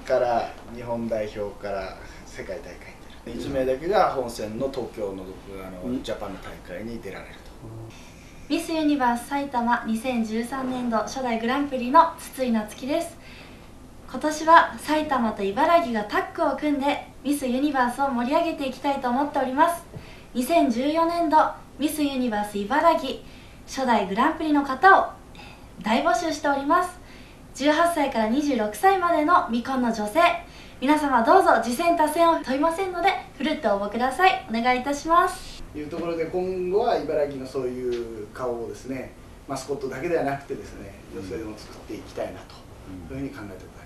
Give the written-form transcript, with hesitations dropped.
から日本代表から世界大会に出る、1名だけが本戦の東京のジャパンの大会に出られると。 ミスユニバース埼玉2013年度初代グランプリの筒井夏樹です。今年は埼玉と茨城がタッグを組んでミスユニバースを盛り上げていきたいと思っております。2014年度ミスユニバース茨城初代グランプリの方を大募集しております。18歳から26歳までの未婚の女性、皆様どうぞ次戦他戦を問いませんのでふるって応募ください。お願いいたします。 というところで、今後は茨城のそういう顔をですね、マスコットだけではなくてですね、女性でも作っていきたいなというふうに考えております。